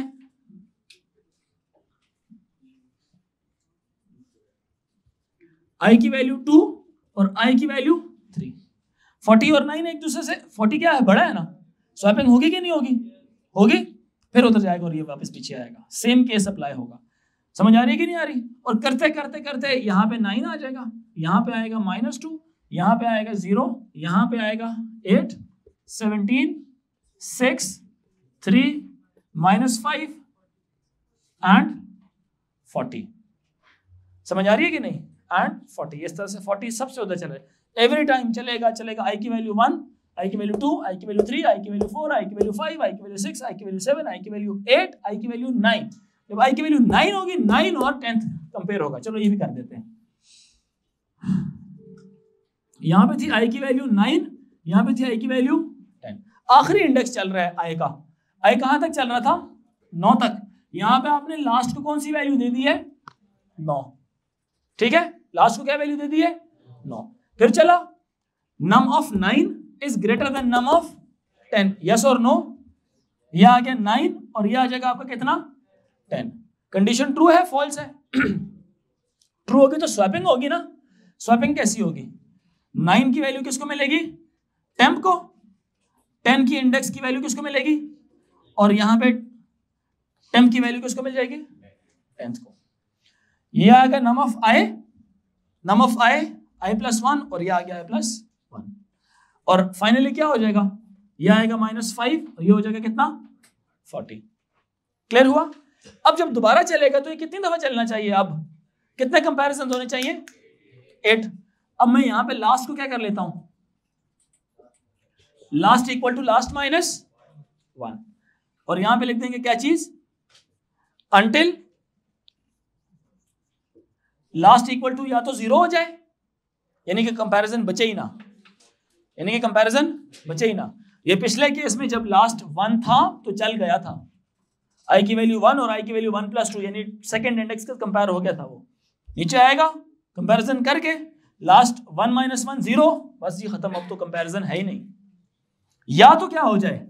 आई की वैल्यू 2 और आई की वैल्यू 3, 40 और 9 एक दूसरे से, 40 क्या है बड़ा है ना, स्वैपिंग होगी कि नहीं होगी, होगी, फिर उधर जाएगा और ये वापस पीछे आएगा, सेम केस अप्लाई होगा। समझ आ रही है कि नहीं आ रही, और करते करते करते यहाँ पे 9 आ जाएगा, यहाँ पे आएगा -2, यहाँ पे आएगा 0, यहाँ पे आएगा 8, 17, 6, 3, -5 एंड 40। समझ आ रही है कि नहीं, एंड 40, इस तरह से 40 सबसे उधर चले, एवरी टाइम चलेगा चलेगा, आई की वैल्यू 1, आई की वैल्यू 2, आई की वैल्यू 3, आई की वैल्यू 4, आई की वैल्यू 5, आई की वैल्यू 6, आई की वैल्यू 7, आई की वैल्यू 8, आई की वैल्यू 9। जब आई की वैल्यू 9 होगी, 9 और 10th कंपेयर होगा, चलो ये भी कर देते हैं, यहां पे थी आई की वैल्यू 9, यहां पे थी आई की वैल्यू 10, आखिरी इंडेक्स चल रहा है आई का, आई कहां तक चल रहा था 9 तक, यहां पे आपने लास्ट को कौन सी वैल्यू दे दी है 9, ठीक है, लास्ट को क्या वैल्यू दे दी है 9, फिर चला num of 9 is greater than num of 10, yes और नो, यह आ गया 9 और यह आ जाएगा आपका कितना 10, कंडीशन ट्रू है फॉल्स है, ट्रू होगी तो स्वैपिंग होगी ना, स्वैपिंग कैसी होगी, 9 की वैल्यू किसको मिलेगी, टेम्प को, 10 की इंडेक्स की वैल्यू किसको मिलेगी, और यहां पे टेम्प की वैल्यू किसको मिल जाएगी 10th को। ये आ गया num of i, num of i plus 1 और ये आ गया आई प्लस 1, और फाइनली क्या हो जाएगा, ये आएगा -5 और ये हो जाएगा कितना 40। क्लियर हुआ। अब जब दोबारा चलेगा तो ये कितनी दफा चलना चाहिए, अब कितने कंपैरिजन होने चाहिए 8। अब मैं यहां पे लास्ट को क्या कर लेता हूं, लास्ट इक्वल टू लास्ट -1, और यहां पे लिख देंगे क्या चीज, until लास्ट इक्वल टू या तो 0 हो जाए, यानी कि कंपैरिजन बचे ही ना, यानी कि कंपैरिजन बचे ही ना। ये पिछले केस में जब लास्ट 1 था तो चल गया था, आई की वैल्यू 1 और आई की वैल्यू 1 + 2 यानी सेकंड इंडेक्स का कंपेयर हो गया था, वो नीचे आएगा कंपैरिजन करके लास्ट 1 - 1 0, बस ये खत्म, अब तो कंपैरिजन है ही नहीं। या तो क्या हो जाए,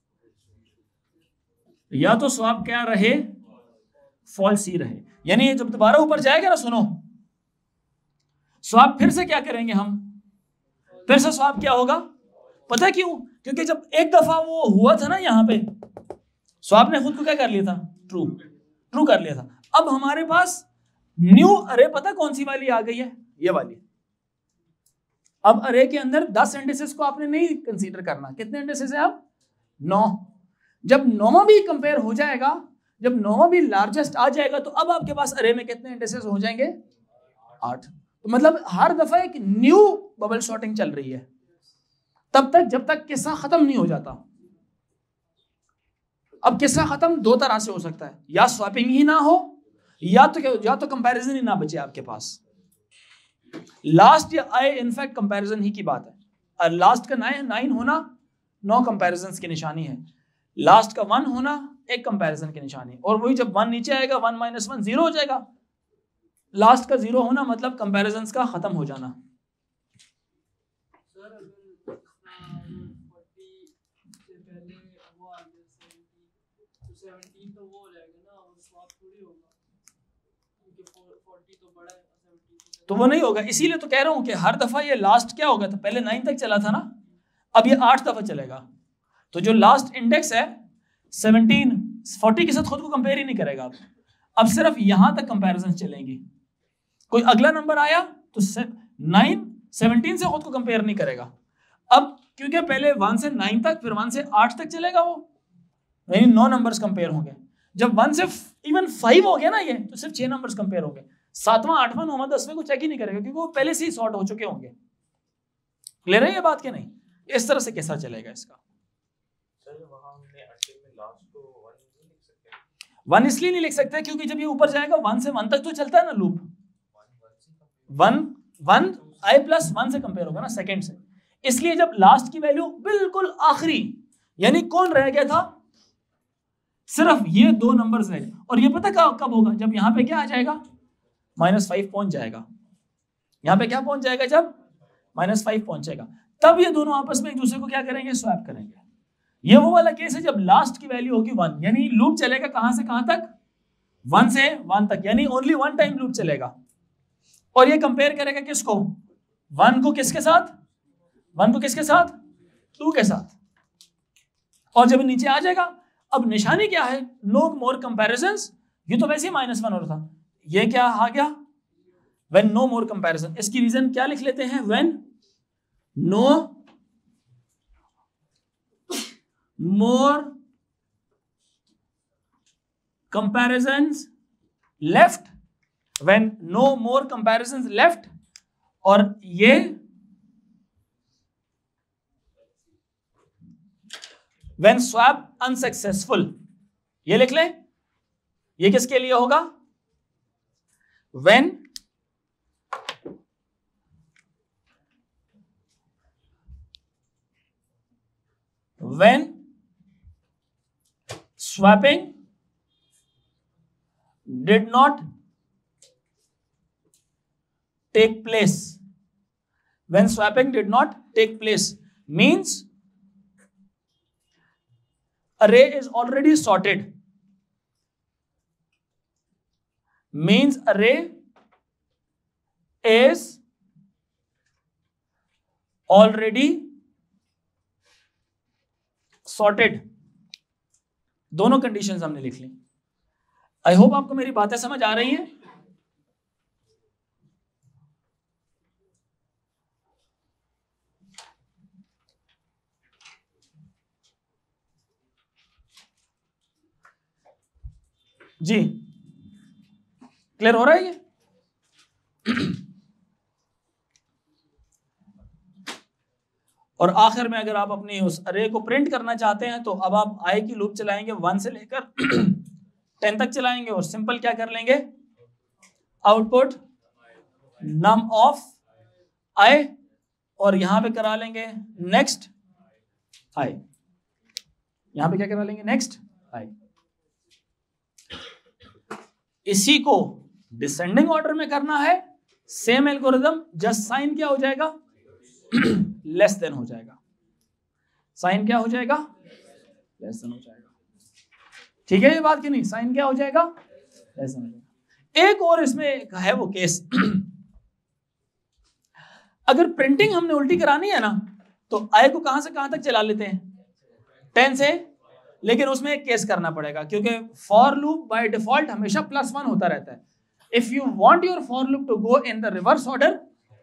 या तो स्वैप क्या रहे, फॉल्स ही रहे, यानी जब दोबारा ऊपर जाएगा ना, सुनो स्वैप फिर से क्या करेंगे हम, फिर से स्वैप क्या होगा, पता क्यों, क्योंकि जब एक दफा वो हुआ था ना यहाँ पे, स्वैप ने खुद को क्या कर लिया था, ट्रू कर लिया था। अब हमारे पास न्यू अरे पता कौन सी वाली आ गई है, ये वाली। अब अरे के अंदर 10 इंडिसेस को आपने नहीं कंसीडर करना, कितने इंडिसेस है अब, 9। जब 9वां भी कंपेयर हो जाएगा, जब 9वां भी लार्जेस्ट आ जाएगा, तो अब आपके पास अरे में कितने इंडिसेस हो जाएंगे, 8। तो मतलब हर दफा एक न्यू बबल सॉर्टिंग चल रही है तब तक जब तक किस्सा खत्म नहीं हो जाता। अब किस्सा खत्म दो तरह से हो सकता है, या स्वैपिंग ही ना हो, या तो कंपैरिजन ही ना बचे आपके पास। लास्ट या आई इनफैक्ट कंपैरिजन ही की बात है, और लास्ट का 9 होना 9 कंपैरिजन की निशानी है, लास्ट का 1 होना एक कंपैरिजन की निशानी, और वही जब 1 नीचे आएगा 1 - 1 0 हो जाएगा। लास्ट का 0 होना मतलब कंपैरिजन का खत्म हो जाना। तो वो नहीं होगा, इसीलिए तो कह रहा हूं कि हर दफा ये लास्ट क्या होगा, तो पहले 9 तक चला था ना, अब ये 8 दफा चलेगा। तो जो लास्ट इंडेक्स है 17 40 के साथ खुद को कंपेयर ही नहीं करेगा, अब सिर्फ यहां तक कंपैरिजन चलेंगी। कोई अगला नंबर आया तो 9 17 से खुद को कंपेयर नहीं करेगा। अब क्योंकि पहले 1 से 9 तक, फिर 1 से 8 तक चलेगा वो, यानी 9 नंबर्स कंपेयर होंगे। जब 1 से इवन 5 हो गया ना ये, तो सिर्फ 6 नंबर्स कंपेयर होंगे। 7वां 8वां 9वां 10वें को चेक ही नहीं करेगा, क्योंकि वो पहले से ही सॉर्ट हो चुके होंगे। क्लियर है ये बात कि नहीं? इस तरह से कैसा चलेगा इसका। वन इसलिए नहीं लिख सकते क्योंकि जब ये ऊपर जाएगा 1 से 1 तक तो चलता है ना लूप, 1 i + 1 से कंपेयर होगा ना सेकंड से, इसलिए जब लास्ट की वैल्यू बिल्कुल आखिरी, यानी कौन रह गया था, सिर्फ ये 2 नंबर्स रह गए। और ये पता कब होगा, जब यहां पे क्या आ जाएगा, -5 पहुंच जाएगा। यहां पे क्या पहुंच जाएगा, जब -5 पहुंचेगा, तब ये दोनों आपस में एक दूसरे को क्या करेंगे, स्वैप करेंगे। ये वो वाला केस है जब लास्ट की वैल्यू होगी 1, यानी लूप चलेगा कहां से कहां तक, 1 से 1 तक, यानी ओनली 1 टाइम लूप चलेगा। और ये कंपेयर करेगा किसको, 1 को किसके साथ, 1 को किसके साथ, 2 के साथ। और जब नीचे आ जाएगा, अब निशानी क्या है, नो मोर कंपैरिजंस, ये तो वैसे ही -1 हो रहा था, ये क्या आ गया, व्हेन नो मोर कंपैरिजन। इसकी रीजन क्या लिख लेते हैं, when no more comparisons left, when no more comparisons left, और ये when swap unsuccessful, ये लिख लें, ये किसके लिए होगा, when swapping did not take place, when swapping did not take place means array is already sorted, means array is already sorted। दोनों कंडीशंस हमने लिख ली। आई होप आपको मेरी बातें समझ आ रही हैं। जी क्लियर हो रहा है ये? और आखिर में अगर आप अपनी उस अरे को प्रिंट करना चाहते हैं तो अब आप आई की लूप चलाएंगे 1 से लेकर 10 तक चलाएंगे और सिंपल क्या कर लेंगे, आउटपुट नम ऑफ आई, और यहां पे करा लेंगे नेक्स्ट आई, यहां पे क्या करा लेंगे नेक्स्ट आई। इसी को डिसेंडिंग ऑर्डर में करना है, सेम एल्गोरिथम, जस्ट साइन क्या हो जाएगा लेस देन हो जाएगा, साइन क्या हो जाएगा लेस देन हो जाएगा। ठीक है ये बात कि नहीं, साइन क्या हो जाएगा लेस देन हो जाएगा। एक और इसमें है वो केस अगर प्रिंटिंग हमने उल्टी करानी है ना तो आई को कहां से कहां तक चला लेते हैं 10 से, लेकिन उसमें एक केस करना पड़ेगा क्योंकि फॉर लूप बाय डिफॉल्ट हमेशा +1 होता रहता है। If you want your for loop to go in the reverse order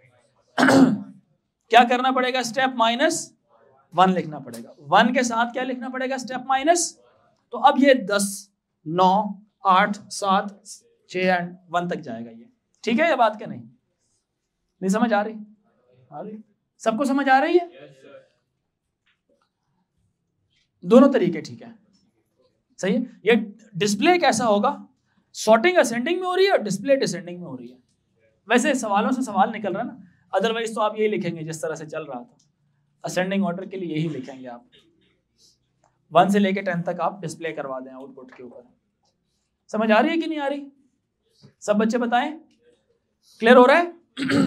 क्या करना पड़ेगा, स्टेप -1 लिखना पड़ेगा। 1 के साथ क्या लिखना पड़ेगा, स्टेप माइनस। तो अब ये 10 9 8 7 6 एंड 1 तक जाएगा ये। ठीक है ये बात क्या नहीं समझ आ रही? सबको समझ आ रही है? दोनों तरीके ठीक है, सही है। ये डिस्प्ले कैसा होगा, सॉर्टिंग असेंडिंग में हो रही है और डिस्प्ले डिसेंडिंग में हो रही है। वैसे सवालों से सवाल निकल रहा है ना, अदरवाइज तो आप यही लिखेंगे जिस तरह से चल रहा था, असेंडिंग ऑर्डर के लिए यही लिखेंगे आप। 1 से लेके 10 तक आप डिस्प्ले करवा दें आउटपुट के ऊपर। समझ आ रही है कि नहीं आ रही? सब बच्चे बताएं, क्लियर हो रहा है?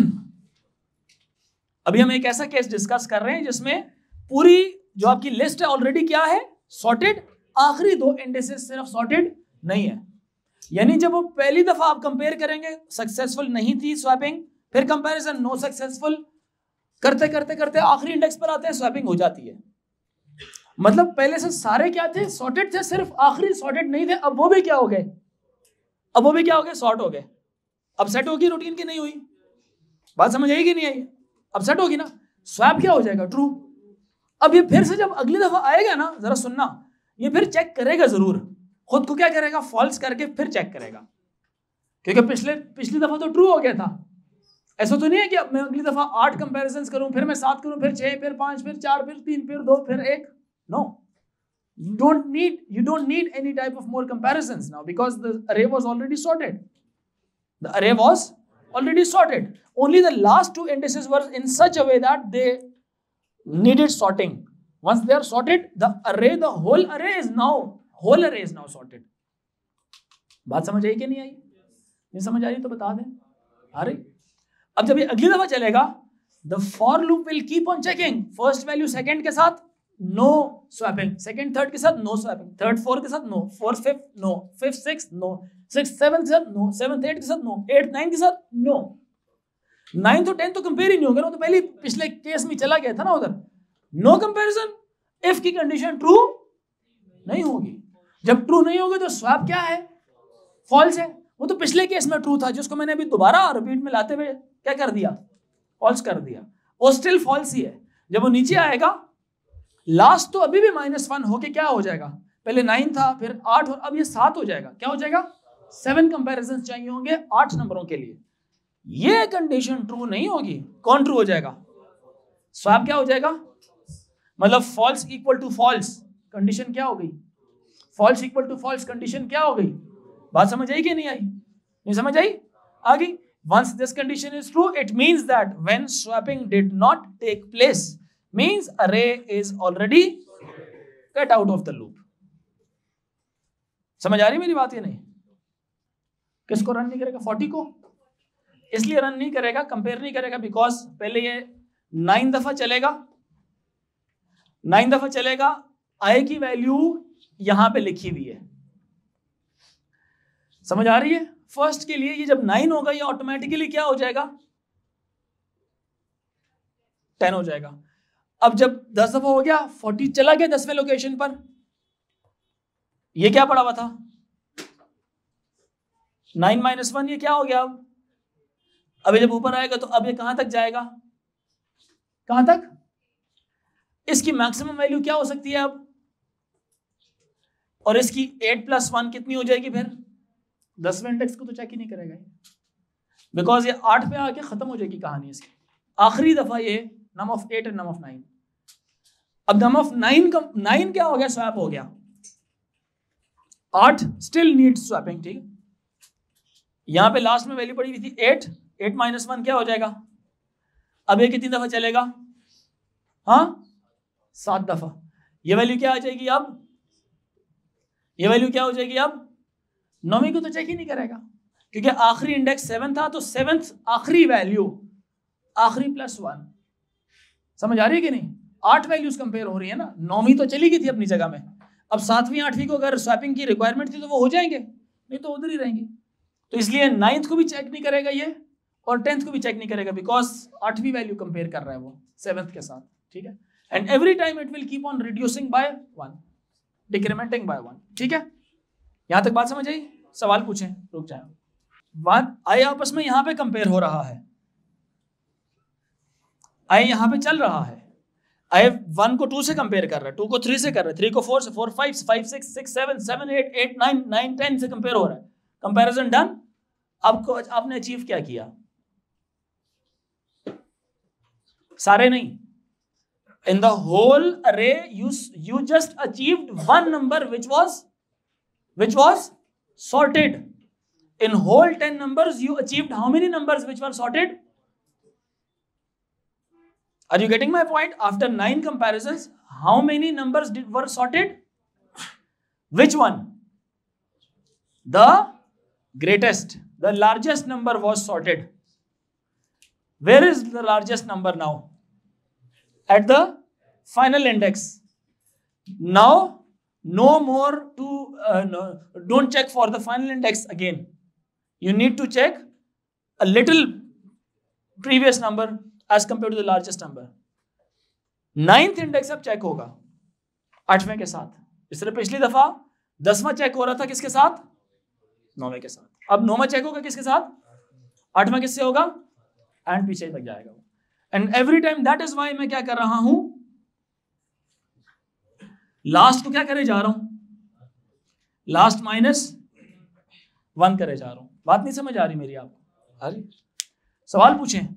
अभी हम एक ऐसा केस डिस्कस कर रहे हैं जिसमें पूरी जो आपकी लिस्ट है ऑलरेडी क्या है, सॉर्टेड, आखिरी 2 इंडिसेस सिर्फ सॉर्टेड नहीं है। यानी जब वो पहली दफा आप कंपेयर करेंगे सक्सेसफुल नहीं थी स्वैपिंग, फिर कंपैरिजन नो सक्सेसफुल, करते करते करते आखिरी इंडेक्स पर आते हैं स्वैपिंग हो जाती है। मतलब पहले से सारे क्या थे, सॉर्टेड थे, सिर्फ आखिरी सॉर्टेड नहीं थे। अब वो भी क्या हो गए, अब वो भी क्या हो गए, सॉर्ट हो गए। अब सेट होगी रूटीन की नहीं हुई, बात समझ आई कि नहीं आई? अब सेट होगी ना, स्वैप क्या हो जाएगा, ट्रू। अब ये फिर से जब अगली दफा आएगा ना, जरा सुनना, ये फिर चेक करेगा जरूर, खुद को क्या करेगा, फॉल्स करके फिर चेक करेगा, क्योंकि पिछली दफा तो ट्रू हो गया था। ऐसा तो नहीं है कि अब मैं अगली दफा 8 कंपैरिजंस करूं, फिर मैं 7 करूं, फिर 6, फिर 5, फिर 4, फिर 3, फिर 2, फिर 1। No, you don't need any type of more comparisons now because the array was already sorted. The array was already sorted. Only the last 2 indices were in such a way that they needed sorting. Once they are sorted, the whole array is now sorted. बात समझ आई कि नहीं आई? नहीं समझ आ रही तो बता दें, आ रही? अब जब ये अगली दफा चलेगा, the for loop will keep on checking first value second के साथ नो स्वैपिंग, सेकंड थर्ड के साथ नो स्वैपिंग, थर्ड 4 के साथ नो, 4 5 नो, 5 6 नो, 6 7 के साथ नो, 7 8 के साथ नो, 8 9 के साथ नो। 9 तो 10 तो कंपेयर ही नहीं होगा ना, तो पहले पिछले केस में चला गया था ना उधर। नो कंपैरिजन, इफ की कंडीशन ट्रू नहीं होगी। जब ट्रू नहीं होगी तो स्वैप क्या है, फॉल्स है। वो तो पिछले केस में ट्रू था, जिसको मैंने अभी दोबारा रिपीट में लाते हुए क्या कर दिया, फॉल्स कर दिया। वो स्टिल फॉल्स ही है। जब वो नीचे आएगा, लास्ट तो अभी भी -1 होके क्या हो जाएगा, पहले 9 था, फिर 8 और अब ये 7 हो जाएगा। क्या हो जाएगा, 7 कंपैरिजन चाहिए होंगे 8 नंबरों के लिए। ये कंडीशन ट्रू नहीं होगी, कौन ट्रू हो जाएगा, स्वैप क्या हो जाएगा, मतलब false equal to false condition क्या हो गई, false equal to false condition क्या हो गई। बात समझ आई कि नहीं आई? नहीं समझ आई? आ गई? Once this condition is true, it means that when swapping did not take place, means array is already cut out of the loop. समझ आ रही मेरी बात? ये नहीं, किसको रन नहीं करेगा, 40 को इसलिए रन नहीं करेगा, कंपेयर नहीं करेगा, बिकॉज पहले ये 9 दफा चलेगा, 9 दफा चलेगा, आई की वैल्यू यहां पे लिखी हुई है। समझ आ रही है? फर्स्ट के लिए ये जब 9 होगा, ये ऑटोमेटिकली क्या हो जाएगा, 10 हो जाएगा। अब जब 10 दफा हो गया, 40 चला गया 10वें लोकेशन पर, ये क्या पड़ा हुआ था 9 - 1, ये क्या हो गया अब। अभी जब ऊपर आएगा तो अब ये कहां तक जाएगा, कहां तक, इसकी मैक्सिमम वैल्यू क्या हो सकती है अब, और इसकी 8 + 1 कितनी हो जाएगी फिर, 10वें इंडेक्स को तो चेक ही नहीं करेगा, बिकॉज ये 8 पे आके खत्म हो जाएगी कहानी इसकी। आखिरी दफा ये नम ऑफ 8 और नम ऑफ 9। अब नम ऑफ 9 का 9 क्या हो गया, स्वैप हो गया, 8 स्टिल नीड्स स्वैपिंग, ठीक है। यहां पे लास्ट में वैल्यू पड़ी हुई थी 8, 8 माइनस 1 क्या हो जाएगा? अब ये कितनी दफा चलेगा? हाँ 7 दफा। ये वैल्यू क्या आ जाएगी अब? ये वैल्यू क्या हो जाएगी अब? 9वीं को तो चेक ही नहीं करेगा क्योंकि आखिरी इंडेक्स 7 था, तो 7th आखिरी वैल्यू आखिरी प्लस 1। समझ आ रही है कि नहीं? 8 वैल्यूज कंपेयर हो रही है ना, 9वीं तो चली गई थी अपनी जगह में, अब 7वीं 8वीं को अगर स्वैपिंग की रिक्वायरमेंट थी तो वो हो जाएंगे, नहीं तो उधर ही रहेंगे। तो इसलिए 9th को भी चेक नहीं करेगा ये और 10th को भी चेक नहीं करेगा, बिकॉज 8वीं वैल्यू कंपेयर कर रहा है वो 7th के साथ, ठीक है। And every time it will keep on reducing by 1, decrementing by 1, ठीक है। यहां तक बात समझ आई? सवाल पूछें, रुक जाए। बात आई आपस में यहां पे कंपेयर हो रहा है, आई यहां पे चल रहा है, आई 1 को 2 से कंपेयर कर रहा है, 2 को 3 से कर रहा है, 3 को 4 से, 4 5 5 6 6 7 7 8 8 9 9 10 से कंपेयर हो रहा है। Comparison done. आपको आपने अचीव क्या किया? सारे नहीं, in the whole array you just achieved one number which was sorted. In whole 10 numbers you achieved how many numbers which were sorted? Are you getting my point? After 9 comparisons, how many numbers were sorted? Which one? The greatest, the largest number was sorted. Where is the largest number now? At the final index. Now no more to don't check for the final index again. You need to check a little previous number as compared to the largest number. 9th index अब चेक होगा 8वें के साथ। इस तरह पिछली दफा 10वां चेक हो रहा था किसके साथ? 9वें के साथ। अब 9वां चेक होगा किसके साथ? 8वां किससे होगा? एंड पीछे तक जाएगा। And every time that is why मैं क्या कर रहा हूं, लास्ट को क्या करे जा रहा हूं? लास्ट -1 करे जा रहा हूं। बात नहीं समझ आ रही मेरी आपको? अरे सवाल पूछें।